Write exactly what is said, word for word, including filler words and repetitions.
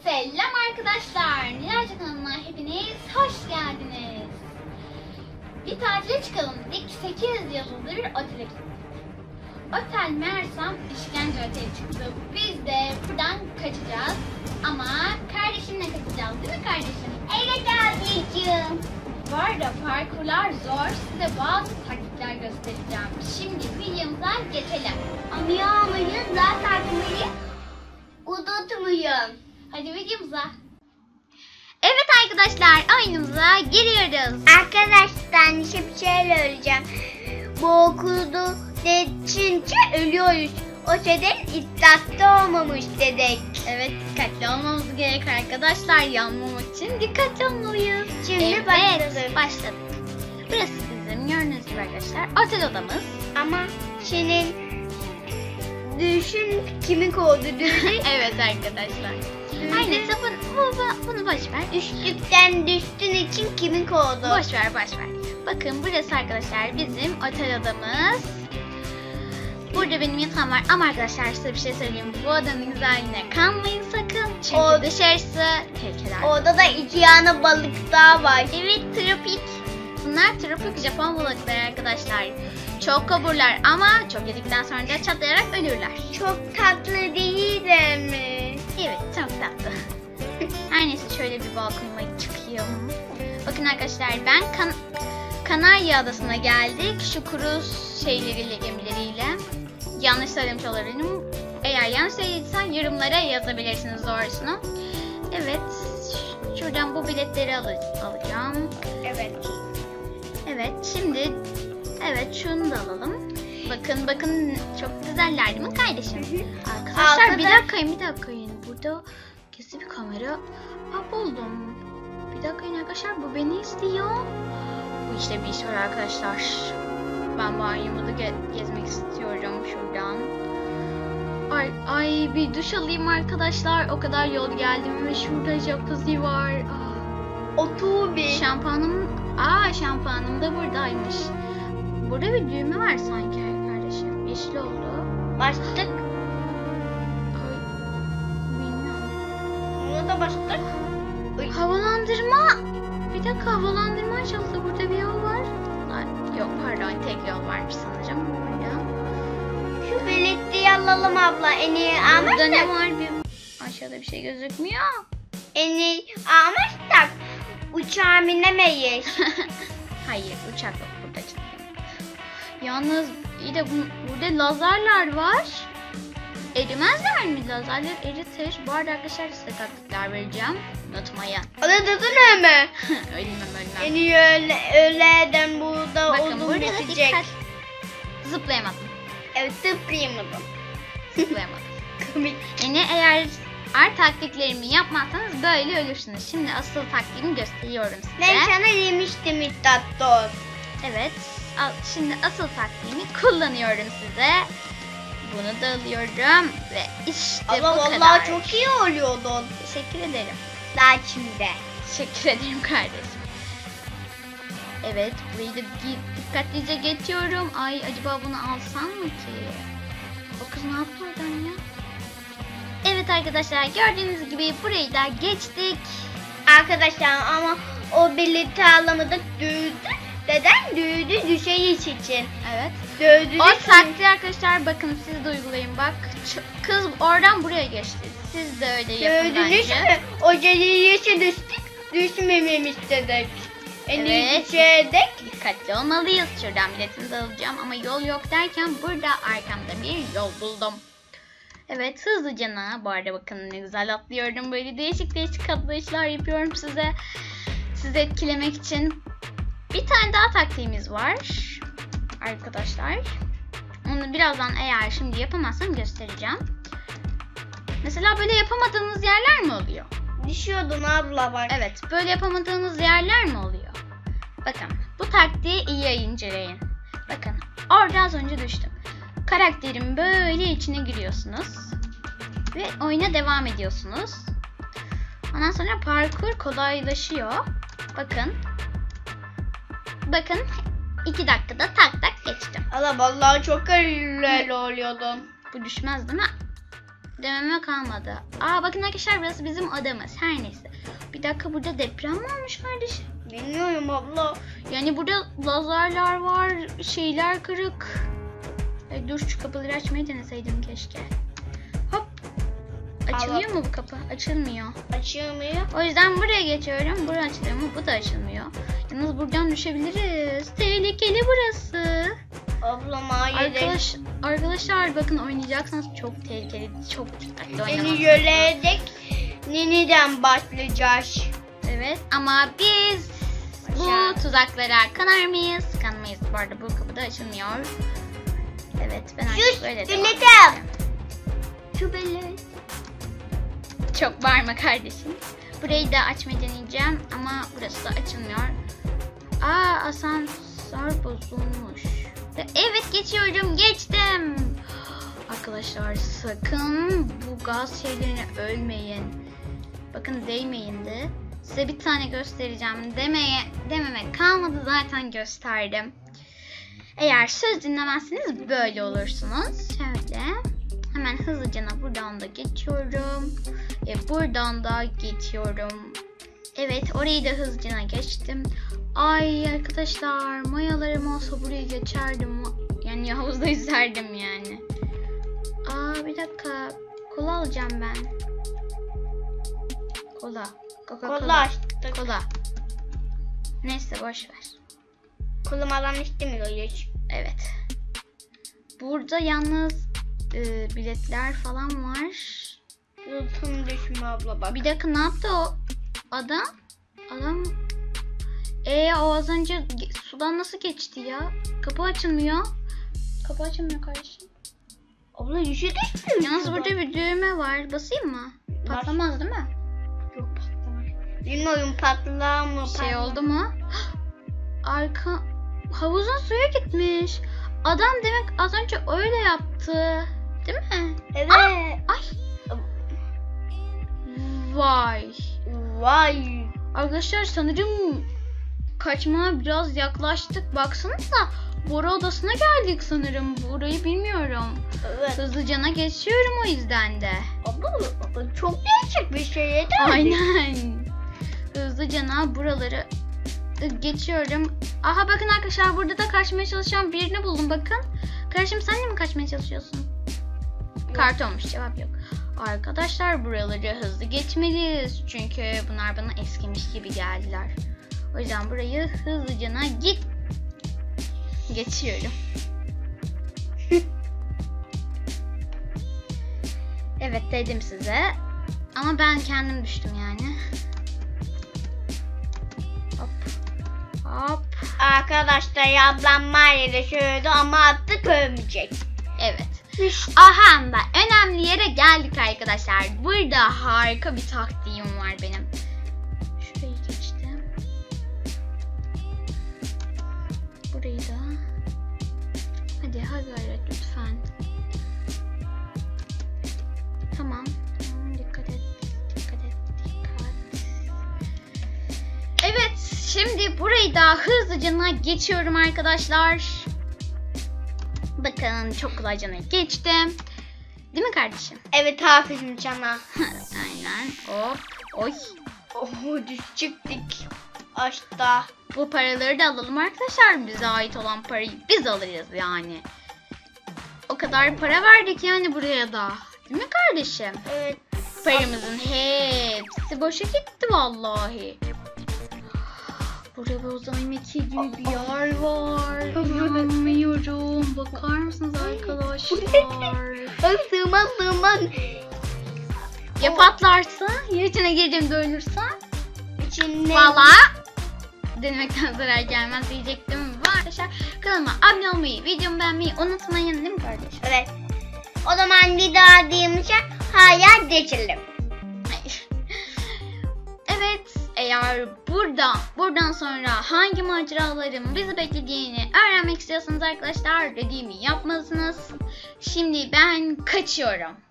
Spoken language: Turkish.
Selam arkadaşlar. Nilayca kanalına hepiniz hoş geldiniz. Bir tatile çıkalım dedik. sekiz yıldızlı bir otele gittik. Otel meğersem işkence oteli çıktı. Biz de buradan kaçacağız. Ama kardeşimle kaçacağız değil mi kardeşim? Evet abicim. Bu arada parkurlar zor. Size bazı taktikler göstereceğim. Şimdi videomuza geçelim. Anlıyor muyuz? Zaten beni unutmuyorum. Hadi videomuza. Evet arkadaşlar, oyunumuza giriyoruz. Arkadaşlar bir şey söyleyeceğim. Bu okulda geçince ölüyoruz. O şeyden iddiatta olmamış dedik. Evet, dikkatli olmamız gerek arkadaşlar. Yanmamak için dikkatli olmalıyız. Şimdi evet, başladık. başladık. Burası bizim gördüğünüz gibi arkadaşlar otel odamız. Ama senin düşün kimin kovdu düşün. Evet arkadaşlar. Her neyse bunu, bunu, bunu boş ver. Düştükten düştüğün için kimin kovdu? Boş ver, boş ver. Bakın burası arkadaşlar bizim otel odamız. Burada benim yatağım var ama arkadaşlar size bir şey söyleyeyim. Bu odanın güzelliğine kanmayın sakın. Çünkü O- dışarısı tehlikeli. Orada da iki yana balık daha var. Evet, tropik. Bunlar tropik Japon balıkları arkadaşlar. Çok kaburlar ama çok yedikten sonra da çatlayarak ölürler. Çok tatlı değiller mi? Evet, çok tatlı. Her neyse şöyle bir balkonuma çıkıyorum. Bakın arkadaşlar ben kan Kanarya Adası'na geldik. Şu kruz şeyleriyle, gemileriyle. Yanlış söylemiş olabilirim. Eğer yanlış söylediysem yorumlara yazabilirsiniz doğrusunu. Evet, şuradan bu biletleri al alacağım. Evet. Evet, şimdi evet şunu da alalım. Bakın bakın çok güzeller değil mi kardeşim? Arkadaşlar Arkada- bir dakika bir dakika burada gizli bir kamera. Ha buldum. Bir dakika arkadaşlar bu beni istiyor. Bu işte bir iş var arkadaşlar. Ben banyomu da ge gezmek istiyorum şuradan. Ay, ay bir duş alayım arkadaşlar. O kadar yol geldim ve şurada jacuzzi var. Ah. Otur bir. Şampuanım, aa şampuanım da buradaymış. Burada bir düğme var sanki kardeşim. Yeşil oldu. Başlık. Ay, bilmiyorum. Buna da başlık. Havalandırma. Bir dakika havalandırma açıldı. Burada bir yol var. Ay, yok pardon tek yol varmış sanırım. Burada. Şu bilekliği alalım abla. En iyi Burada ne almıştık. var? Bir aşağıda bir şey gözükmüyor. En iyi almıştık. Uçağa binemeyiz. Hayır uçak yok burada canım. Yalnız iyi de bu, burada lazerler var. Erimezler mi? Lazerler eritir. Bu arada arkadaşlar size taktikler vereceğim. Unutmayın. Anladın mı? Ölmem En ölmem. iyi öyle, öğleden burada Bakın uzun burada da bitecek. dikkat. Zıplayamadım. Evet tıplayamadım. Zıplayamadım. Komik. Yani eğer art taktiklerimi yapmazsanız böyle ölürsünüz. Şimdi asıl taktiğimi gösteriyorum size. Ben sana demiştim iddiatta. Evet. Al, şimdi asıl taktiğimi kullanıyorum size. Bunu da alıyorum ve işte Ama bu vallahi kadar. çok iyi oluyordun. Teşekkür ederim. Daha şimdi. Teşekkür ederim kardeşim. Evet, burayı da di- dikkatlice geçiyorum. Ay acaba bunu alsam mı ki? O kız ne yaptı oradan ya? Evet arkadaşlar gördüğünüz gibi burayı da geçtik. Arkadaşlar ama o bileti alamadık düğüldü. Neden düğüldü düşeyiş için? Evet. Düğüldü. O taktiği arkadaşlar bakın siz de uygulayın bak. Ç- Kız oradan buraya geçti. Siz de öyle yapın Düğüldünüz bence. mü? O yeşe düştük. Düşmememi istedik. En iyi Evet. düşeydik. Dikkatli olmalıyız. Şuradan biletimizi alacağım ama yol yok derken burada arkamda bir yol buldum. Evet hızlıca bu arada bakın ne güzel atlıyorum. Böyle değişik değişik atlayışlar yapıyorum size. Sizi etkilemek için. Bir tane daha taktiğimiz var. Arkadaşlar. Onu birazdan eğer şimdi yapamazsam göstereceğim. Mesela böyle yapamadığınız yerler mi oluyor? Düşüyordun abla bak. Evet böyle yapamadığınız yerler mi oluyor? Bakın bu taktiği iyi inceleyin. Bakın orada az önce düştüm. Karakterin böyle içine giriyorsunuz. Ve oyuna devam ediyorsunuz. Ondan sonra parkur kolaylaşıyor. Bakın. Bakın iki dakikada tak tak geçtim. Allah vallahi çok güzel oluyordun. Bu düşmez değil mi? dememe kalmadı. Aa bakın arkadaşlar, burası bizim odamız. Her neyse. Bir dakika, burada deprem mi olmuş kardeşim? Bilmiyorum abla. Yani burada lazerler var, şeyler kırık. E, dur şu kapıları açmayı deneseydim keşke. Hop. Açılıyor Allah. mu bu kapı? Açılmıyor. Açılmıyor. O yüzden buraya geçiyorum. Burası açılıyor mu? Bu da açılmıyor. Yalnız buradan düşebiliriz. Tehlikeli burası. Ablam hayır. Arkadaş, arkadaşlar bakın, oynayacaksanız çok tehlikeli, çok dikkatli Seni oynamanız yönelik neniden başlayacağız. Evet ama biz Aşağı. bu tuzaklara kanar mıyız? Kanmayız. Bu arada bu kapı da açılmıyor. Evet, ben artık Sus, böyle devam dinledim. edeceğim. Şu belli. Çok bağırma kardeşim. Burayı da açmayı deneyeceğim ama burası da açılmıyor. Aa, asansör bozulmuş. Evet, geçiyorum, geçtim. Arkadaşlar sakın bu gaz şeylerine ölmeyin. Bakın, değmeyin de. Size bir tane göstereceğim. Demeye, dememe kalmadı, zaten gösterdim. Eğer söz dinlemezseniz böyle olursunuz. Şöyle. Hemen hızlıca buradan da geçiyorum. E, buradan da geçiyorum. Evet, orayı da hızlıca geçtim. Ay arkadaşlar, mayalarım olsa burayı geçerdim. Yani havuzda yüzerdim yani. Aa bir dakika. Kola alacağım ben. Kola. Coca-Cola. Kola açtık. Kola. Neyse boş ver. Kolamadan istemiyor hiç. Evet. Burada yalnız e, biletler falan var. Yutun düşme abla bak. Bir dakika, ne yaptı o adam? Adam Ee o az önce ge- sudan nasıl geçti ya? Kapı açılmıyor. Kapı açılmıyor kardeşim. Abla düşe düşmüyor. Yalnız burada bir düğme var. Basayım mı? Patlamaz değil mi? Yok patlamaz. Bilmiyorum patlar mı? Bir şey patlamaz. oldu mu? Arka havuzun suyu gitmiş. Adam demek az önce öyle yaptı. Değil mi? Evet. Ay. Vay. Vay. Arkadaşlar sanırım kaçmaya biraz yaklaştık. Baksanıza, Bora odasına geldik sanırım. Burayı bilmiyorum. Evet. Hızlıcana geçiyorum o yüzden de. Abla çok değişik bir şey değil mi? Aynen. Hızlıcana buraları geçiyorum. Aha bakın arkadaşlar, burada da kaçmaya çalışan birini buldum, bakın. Kardeşim, sen de mi kaçmaya çalışıyorsun? Yok. Kart olmuş, cevap yok. Arkadaşlar buraları hızlı geçmeliyiz. Çünkü bunlar bana eskimiş gibi geldiler. O yüzden burayı hızlıcana git. Geçiyorum. Evet dedim size. Ama ben kendim düştüm yani. Hop. Hop. Arkadaşlar ablam mağarada şöyle ama artık ölmeyecek. Evet. Aha da önemli yere geldik arkadaşlar. Burada harika bir taktiğim var benim. Şurayı geçtim. Burayı da. Hadi ha gayret lütfen. Tamam. Tamam, dikkat et. Dikkat et. Dikkat. Evet. Şimdi burayı da hızlıca geçiyorum arkadaşlar. Bakın çok kolayca geçtim. Değil mi kardeşim? Evet aferin sana. Aynen. Hop. Oy. Oh düşecektik. Aşta. Bu paraları da alalım arkadaşlar. Bize ait olan parayı biz alırız yani. O kadar para verdik yani buraya da. Değil mi kardeşim? Evet. Paramızın hepsi boşa gitti vallahi. Burada bir uzay mekiği gibi bir yer var. İnanmıyorum. Bakar mısınız arkadaşlar? Ay sığmaz sığmaz. Ya patlarsa? Ya içine girdiğimde ölürsen? İçinde. Valla denemekten zarar gelmez diyecektim. Var arkadaşlar, kanalıma abone olmayı, videomu beğenmeyi unutmayın, değil mi kardeşim? Evet. O zaman bir daha diyeyimse hayal geçelim. Hayır. Evet, eğer burada buradan sonra hangi maceraların bizi beklediğini öğrenmek istiyorsanız arkadaşlar, dediğimi yapmalısınız. Şimdi ben kaçıyorum.